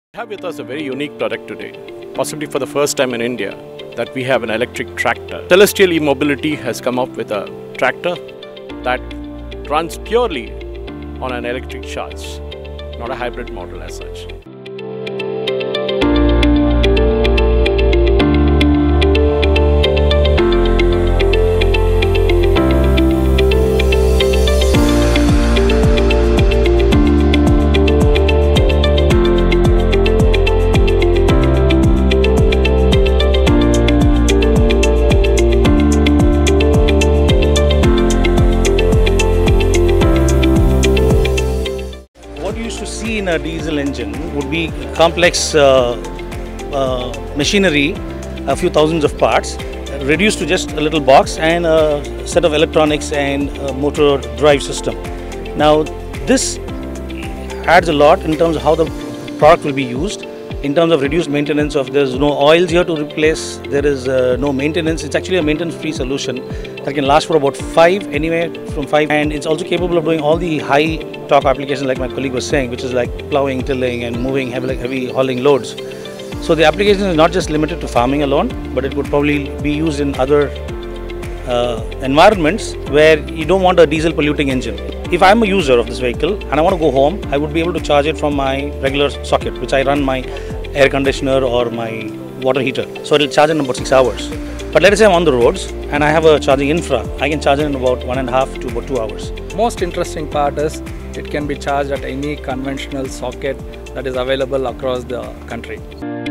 We have with us a very unique product today, possibly for the first time in India, that we have an electric tractor. Cellestial E-Mobility has come up with a tractor that runs purely on an electric charge, not a hybrid model as such. What you used to see in a diesel engine would be complex machinery, a few thousands of parts, reduced to just a little box and a set of electronics and a motor drive system. Now this adds a lot in terms of how the product will be used, in terms of reduced maintenance of there's no oils here to replace, there is no maintenance. It's actually a maintenance free solution that can last for about anywhere from 5, and it's also capable of doing all the high torque applications like my colleague was saying, which is like plowing, tilling and moving heavy hauling loads. So the application is not just limited to farming alone, but it would probably be used in other environments where you don't want a diesel polluting engine. If I'm a user of this vehicle and I want to go home, I would be able to charge it from my regular socket, which I run my air conditioner or my water heater. So it will charge in about 6 hours. But let's say I'm on the roads and I have a charging infra, I can charge it in about 1.5 to about 2 hours. Most interesting part is it can be charged at any conventional socket that is available across the country.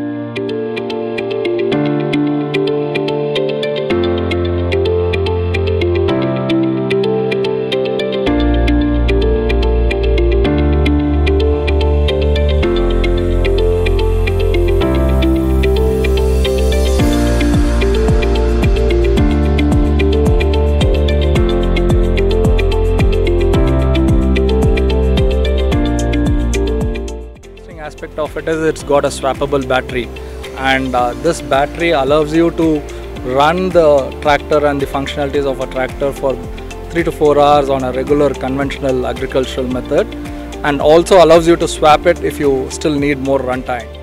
Aspect of it is it's got a swappable battery, and this battery allows you to run the tractor and the functionalities of a tractor for 3 to 4 hours on a regular conventional agricultural method, and also allows you to swap it if you still need more runtime.